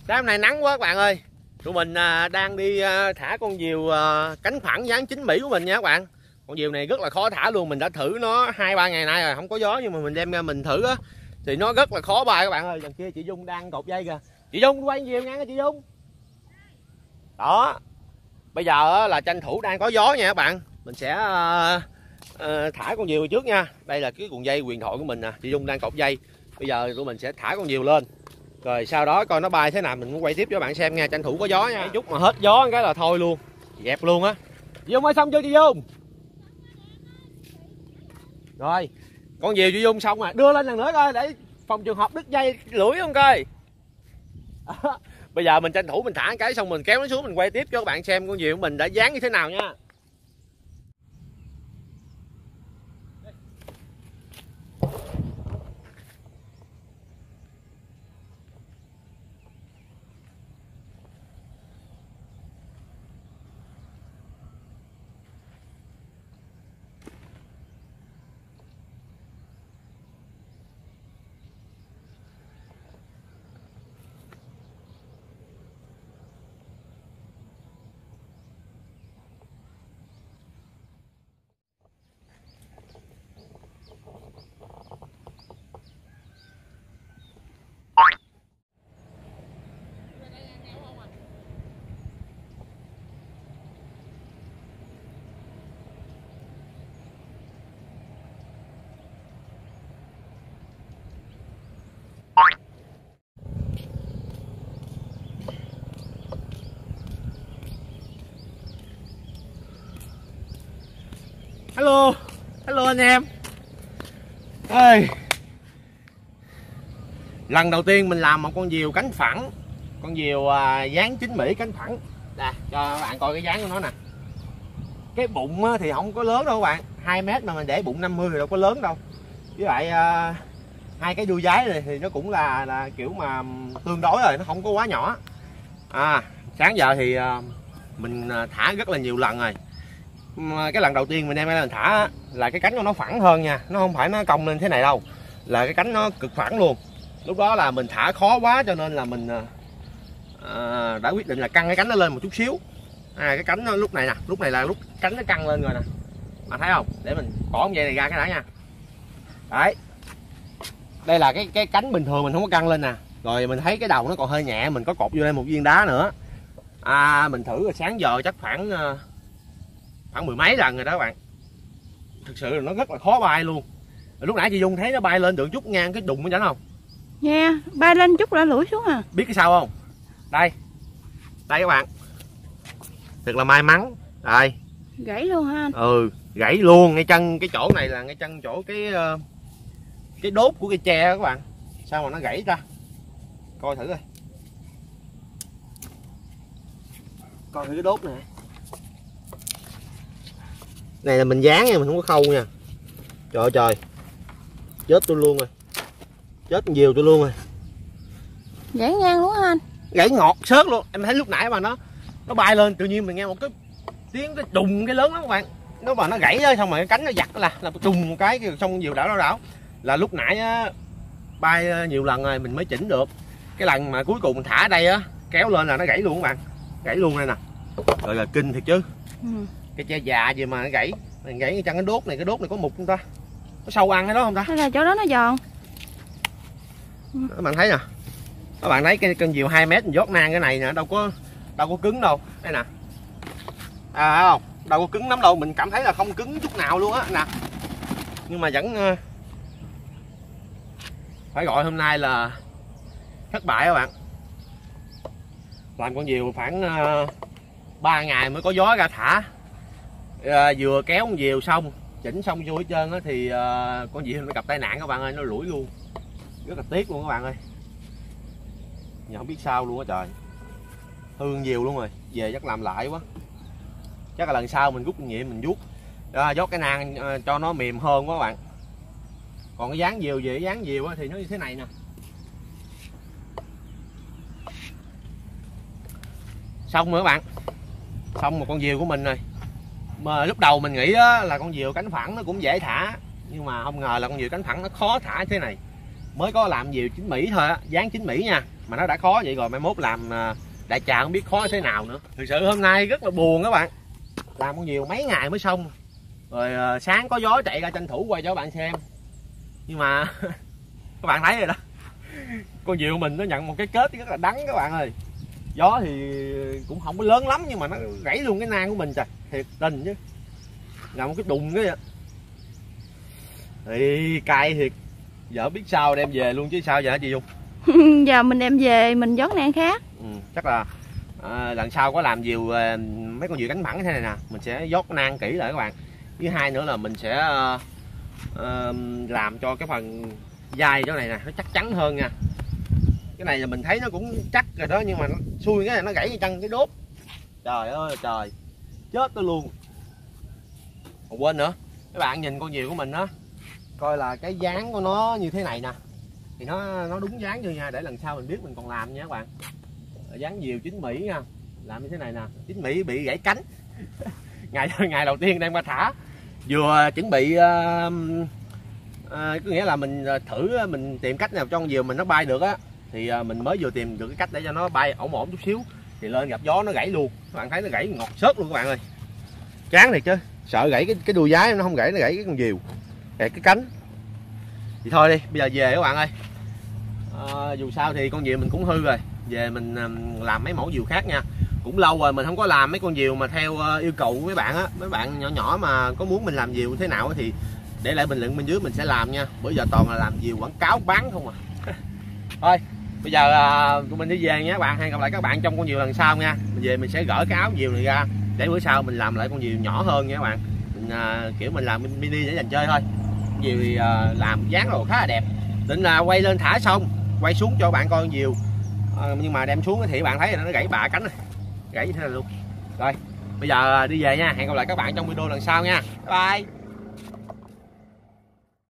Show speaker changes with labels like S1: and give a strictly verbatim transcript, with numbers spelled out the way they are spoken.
S1: Sáng hôm nay nắng quá các bạn ơi. Tụi mình à, đang đi à, thả con diều à, cánh phẳng dáng chín Mỹ của mình nha các bạn. Con diều này rất là khó thả luôn. Mình đã thử nó hai ba ngày nay rồi, không có gió, nhưng mà mình đem ra mình thử á thì nó rất là khó bay các bạn ơi. Đằng kia chị Dung đang cột dây kìa. Chị Dung quay diều nha chị Dung. Đó. Bây giờ là tranh thủ đang có gió nha các bạn. Mình sẽ à, à, thả con diều trước nha. Đây là cái cuộn dây huyền thoại của mình nè. Chị Dung đang cột dây. Bây giờ tụi mình sẽ thả con diều lên. Rồi sau đó coi nó bay thế nào mình cũng quay tiếp cho các bạn xem nha. Tranh thủ có gió nha. Chút mà hết gió cái là thôi luôn. Dẹp luôn á. Chị Dung ơi, xong chưa chị Dung? Rồi. Con diều chị Dung xong rồi. Đưa lên lần nữa coi để phòng trường hợp đứt dây lưỡi không coi. Bây giờ mình tranh thủ mình thả cái xong mình kéo nó xuống mình quay tiếp cho các bạn xem con diều của mình đã dáng như thế nào nha. Hello, hello anh em. Ê, lần đầu tiên mình làm một con diều cánh phẳng, con diều à, dáng chín Mỹ cánh phẳng. Nè, cho các bạn coi cái dáng của nó nè. Cái bụng thì không có lớn đâu các bạn, hai mét mà mình để bụng năm mươi thì đâu có lớn đâu. Với lại à, hai cái đuôi giái này thì nó cũng là là kiểu mà tương đối rồi, nó không có quá nhỏ. À, sáng giờ thì à, mình thả rất là nhiều lần rồi. Cái lần đầu tiên mình đem ra mình thả là cái cánh của nó phẳng hơn nha, nó không phải nó cong lên thế này đâu, là cái cánh nó cực phẳng luôn. Lúc đó là mình thả khó quá cho nên là mình à, đã quyết định là căng cái cánh nó lên một chút xíu. À, cái cánh nó lúc này nè, lúc này là lúc cánh nó căng lên rồi nè, mà thấy không? Để mình bỏ con dây này ra cái đã nha. Đấy, đây là cái cái cánh bình thường mình không có căng lên nè. Rồi mình thấy cái đầu nó còn hơi nhẹ, mình có cột vô đây một viên đá nữa. À, mình thử rồi sáng giờ chắc khoảng khoảng mười mấy lần rồi đó các bạn. Thực sự là nó rất là khó bay luôn. Lúc nãy chị Dung thấy nó bay lên được chút ngang cái đùng nó chảnh không?
S2: Nha, yeah, bay lên chút đã lủi xuống à.
S1: Biết cái sao không? Đây. Đây các bạn. Thật là may mắn. Đây.
S2: Gãy luôn ha anh.
S1: Ừ, gãy luôn. Ngay chân cái chỗ này là ngay chân chỗ cái cái đốt của cây tre các bạn. Sao mà nó gãy ta? Coi thử coi. Coi thử cái đốt này. Này là mình dán nha, mình không có khâu nha. Trời ơi trời. Chết tôi luôn rồi. Chết nhiều tôi luôn rồi.
S2: Gãy ngang luôn hả anh?
S1: Gãy ngọt xớt luôn. Em thấy lúc nãy mà nó nó bay lên tự nhiên mình nghe một cái tiếng cái đùng cái lớn lắm các bạn. Nó mà nó gãy xong rồi cái cánh nó giật là là đùng một cái xong nhiều đảo đảo đảo. Là lúc nãy á, bay nhiều lần rồi mình mới chỉnh được. Cái lần mà cuối cùng mình thả ở đây á, kéo lên là nó gãy luôn các bạn. Gãy luôn đây nè. Rồi là kinh thiệt chứ. Ừ. Cái tre già gì mà nó gãy, mình gãy cái chân cái đốt này, cái đốt này có mục không ta? Có sâu ăn cái đó không ta?
S2: Hay là chỗ đó nó giòn?
S1: Ừ. Các bạn thấy nè, các bạn thấy cái cân diều hai mét mình dốt nang cái này nè, đâu có đâu có cứng đâu, đây nè, à không, đâu có cứng lắm đâu, mình cảm thấy là không cứng chút nào luôn á nè, nhưng mà vẫn uh, phải gọi hôm nay là thất bại các bạn. Làm con diều khoảng uh, ba ngày mới có gió ra thả. À, vừa kéo con diều xong chỉnh xong vô hết trơn á thì uh, con diều nó gặp tai nạn các bạn ơi, nó lủi luôn, rất là tiếc luôn các bạn ơi. Giờ không biết sao luôn á trời, hư diều luôn rồi, về chắc làm lại quá, chắc là lần sau mình rút kinh nghiệm mình vuốt à, dốt cái nang uh, cho nó mềm hơn quá các bạn. Còn cái dáng diều về dáng diều á thì nó như thế này nè. Xong rồi các bạn, xong một con diều của mình rồi. Mà lúc đầu mình nghĩ là con diều cánh phẳng nó cũng dễ thả, nhưng mà không ngờ là con diều cánh phẳng nó khó thả thế này. mới có làm diều chính Mỹ thôi á, dán chính Mỹ nha, mà nó đã khó vậy rồi mai mốt làm đại trà không biết khó thế nào nữa. Thực sự hôm nay rất là buồn các bạn, làm con diều mấy ngày mới xong rồi, sáng có gió chạy ra tranh thủ quay cho các bạn xem, nhưng mà các bạn thấy rồi đó, con diều mình nó nhận một cái kết rất là đắng các bạn ơi. Gió thì cũng không có lớn lắm nhưng mà nó gãy luôn cái nang của mình, trời thiệt tình chứ, là một cái đùng cái vậy thì cay thiệt. Giờ biết sao đem về luôn chứ sao giờ hả chị Dung?
S2: Giờ mình đem về mình vớt nang khác.
S1: Ừ, chắc là à, lần sau có làm diều à, mấy con diều cánh phẳng thế này nè, mình sẽ vót nang kỹ lại các bạn. Thứ hai nữa là mình sẽ à, à, làm cho cái phần dai chỗ này nè nó chắc chắn hơn nha. Cái này là mình thấy nó cũng chắc rồi đó, nhưng mà nó xui cái này nó gãy cái chân cái đốt. Trời ơi trời, chết tôi luôn. Còn quên nữa, các bạn nhìn con diều của mình đó, coi là cái dáng của nó như thế này nè, thì nó nó đúng dáng chưa nha, để lần sau mình biết mình còn làm nha các bạn. Dáng diều chính Mỹ nha, làm như thế này nè, chính Mỹ bị gãy cánh ngày ngày đầu tiên đem qua thả, vừa chuẩn bị uh, uh, có nghĩa là mình thử mình tìm cách nào cho con diều mình nó bay được á, thì uh, mình mới vừa tìm được cái cách để cho nó bay ổn ổn chút xíu, thì lên gặp gió nó gãy luôn. Các bạn thấy nó gãy ngọt xớt luôn các bạn ơi, chán thiệt chứ, sợ gãy cái cái đuôi giái nó không gãy, nó gãy cái con diều, gãy cái cánh. Thì thôi đi, bây giờ về các bạn ơi. À, dù sao thì con diều mình cũng hư rồi, về mình um, làm mấy mẫu diều khác nha. Cũng lâu rồi mình không có làm mấy con diều mà theo uh, yêu cầu của mấy bạn á, mấy bạn nhỏ nhỏ mà có muốn mình làm diều thế nào thì để lại bình luận bên dưới mình sẽ làm nha. Bữa giờ toàn là làm diều quảng cáo bán không à. Thôi bây giờ uh, tụi mình đi về nha các bạn, hẹn gặp lại các bạn trong con diều lần sau nha. Mình về mình sẽ gỡ cái áo diều này ra để bữa sau mình làm lại con diều nhỏ hơn nha các bạn. Mình uh, kiểu mình làm mini để dành chơi thôi. Diều thì uh, làm dáng rồi khá là đẹp, định là quay lên thả xong quay xuống cho bạn coi con diều, à, nhưng mà đem xuống thì bạn thấy là nó gãy bạ cánh rồi, gãy như thế này luôn. Rồi bây giờ đi về nha, hẹn gặp lại các bạn trong video lần sau nha, bye bye.